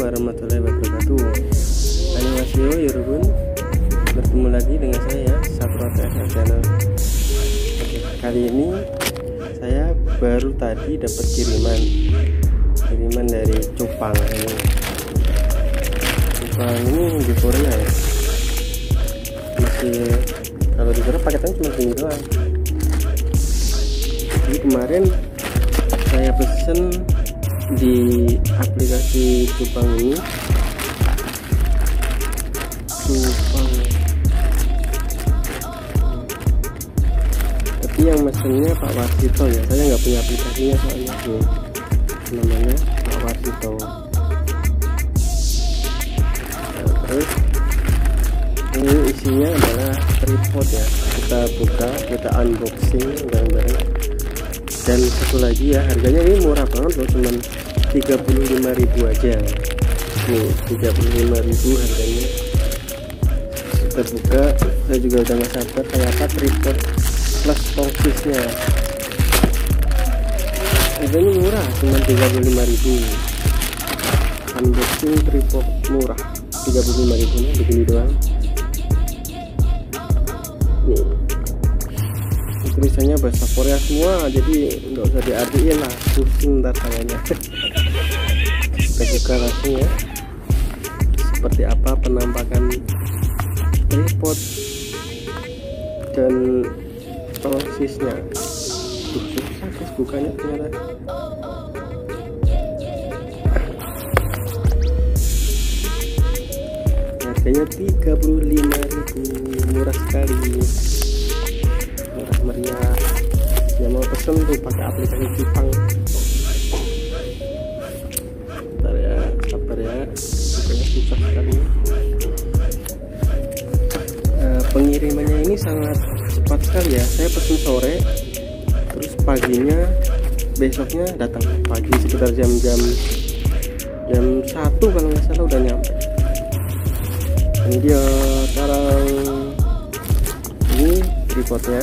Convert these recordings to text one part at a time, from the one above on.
warahmatullahi wabarakatuh. Annyeonghaseyo yorobun. Bertemu lagi dengan saya Saprota Channel. Kali ini saya baru tadi dapat kiriman dari Cupang ini. Cupang ini di Korea ya. Masih kalau di Korea paketannya cuma gini doang. Jadi kemarin saya pesen di aplikasi Cupang ini. Cupang. Tapi yang mesennya Pak Warsito ya. Saya nggak punya aplikasinya soalnya. Namanya Pak Warsito. Nah, terus ini isinya adalah tripod ya. Kita buka, kita unboxing bareng-bareng. Dan satu lagi ya, harganya ini murah banget loh, cuman 35.000 aja. Nih 35.000 harganya. Kita buka, saya juga udah gak sabar. Ternyata tripod plus tongkisnya harganya murah, cuma 35.000. Unboxing tripod murah 35.000 nya begini doang. Nih tulisannya bahasa Korea semua, jadi nggak usah diartiin lah, pusing ntar tangannya. Kita buka langsung ya, seperti apa penampakan tripod dan tongsisnya. Susah guys bukanya ternyata. Harganya 35.000, murah sekali, murah meriah. Yang mau pesen tuh pakai aplikasi Cupang. Bentar ya, sabar ya, bukanya susah sekali. Pengirimannya ini sangat cepat sekali ya. Saya pesen sore, terus paginya besoknya datang pagi sekitar jam 1 kalau nggak salah udah nyampe. Ini dia sekarang, ini tripodnya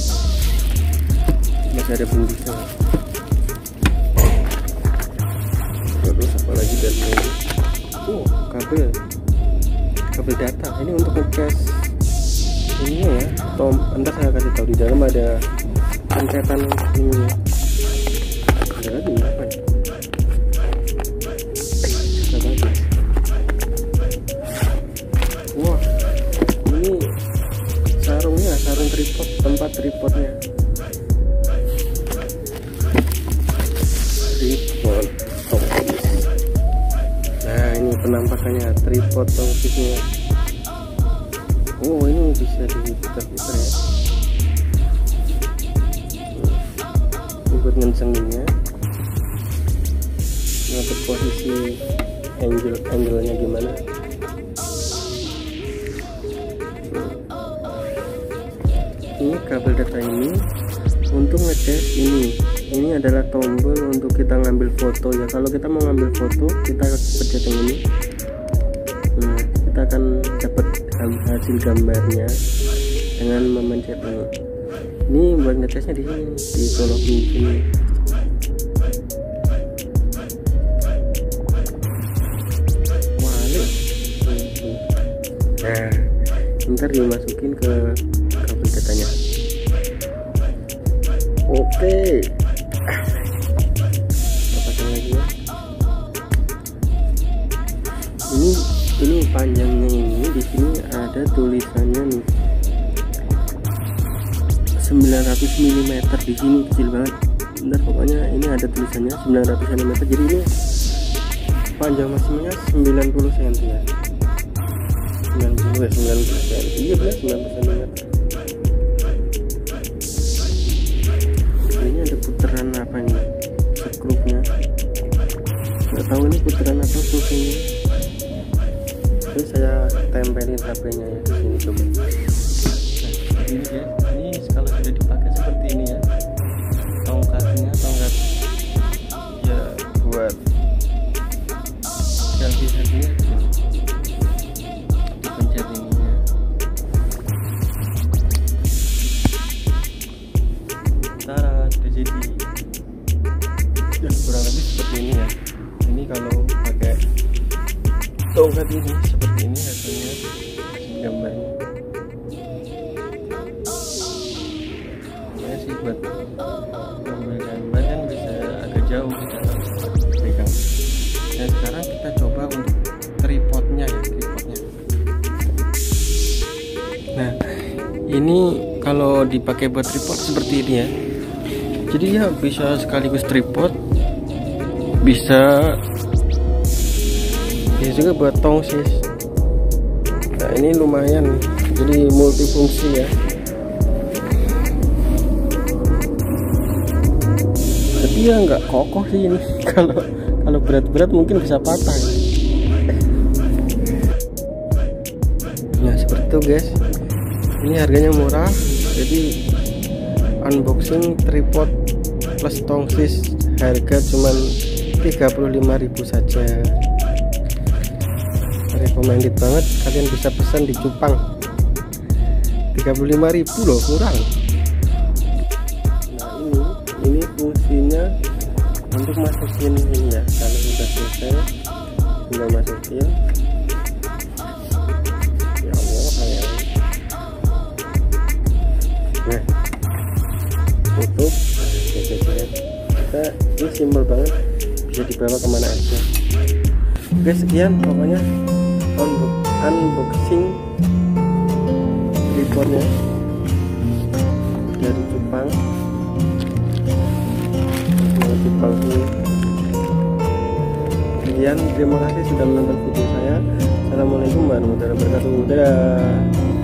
masih ada bungkusnya. Terus apa lagi dari ini? Kabel data. Ini untuk ngecas ini ya. Entar saya kasih tahu, di dalam ada pencetan ini. Ada lagi apa ya? Wah, ini sarungnya, sarung tripod, tempat tripodnya. Tripod tongsis. Nah, ini penampakannya tripod tongsisnya. Oh, ini bisa diputar-putar ya. Ini buat ngencenginnya. Ngatur posisi angle-nya gimana. Ini kabel data ini untuk ngecas ini. Ini adalah tombol untuk kita ngambil foto ya. Kalau kita mau ngambil foto, kita pencet yang ini. Nah, kita akan dapat hasil gambarnya dengan memencet ini. Ini buat ngecasnya di sini, di colok di sini. Nah, ntar dimasukin ke kabel datanya. Oke, pasang lagi ya. Ini panjangnya ini, di sini ada tulisannya nih 900 mm di sini, kecil banget. Bentar, pokoknya ini ada tulisannya 900 cm. Jadi ini panjang maksimumnya 90 cm ya. 90 cm. Iya benar 90 cm. Ini ada putaran apa nih? Skrupnya. Nggak tahu ini putaran atau fungsinya. Terus saya tempelin HP-nya ya di sini coba. Nah, ini ya. Ini kalau sudah dipakai seperti ini ya. Tongkatnya tongkat ya buat selfie-selfie ya. Dipencet ininya. Tara, sudah jadi. Ya kurang lebih seperti ini ya. Ini kalau pakai tongkat ini seperti ini hasilnya gambarnya ya sih, buat gambar kan bisa agak jauh kita pegang. Dan sekarang kita coba untuk tripodnya ya, tripodnya. Nah ini kalau dipakai buat tripod seperti ini ya, jadi ya bisa sekaligus tripod, bisa juga buat tongsis. Nah ini lumayan, jadi multifungsi ya. Tapi ya nggak kokoh sih ini. Kalau berat-berat mungkin bisa patah. Nah seperti itu guys. Ini harganya murah, jadi unboxing tripod plus tongsis harga cuman 35.000 saja. Recommended banget, kalian bisa pesan di Cupang. 35.000 loh, kurang. Nah ini fungsinya untuk masukin ini ya. Kalau sudah selesai tinggal masukin. Ya Allah ya. Nah tutup. Kita ini simpel banget, bisa dibawa kemana aja. Oke sekian pokoknya unboxing tripodnya dari Cupang. Sekian, terima kasih sudah menonton video saya. Assalamualaikum warahmatullahi wabarakatuh. Dadah.